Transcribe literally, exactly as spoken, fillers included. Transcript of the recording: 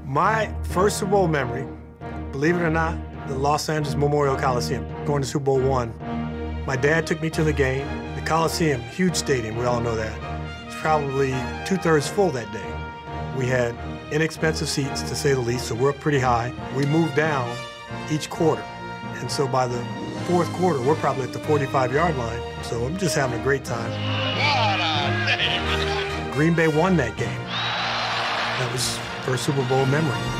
My first Super Bowl memory, believe it or not, the Los Angeles Memorial Coliseum, going to Super Bowl one. My dad took me to the game. The Coliseum, huge stadium, we all know that. It's probably two-thirds full that day. We had inexpensive seats, to say the least, so we're up pretty high. We moved down each quarter. And so by the fourth quarter, we're probably at the forty-five yard line. So I'm just having a great time. What a day! Green Bay won that game. That was first Super Bowl memory.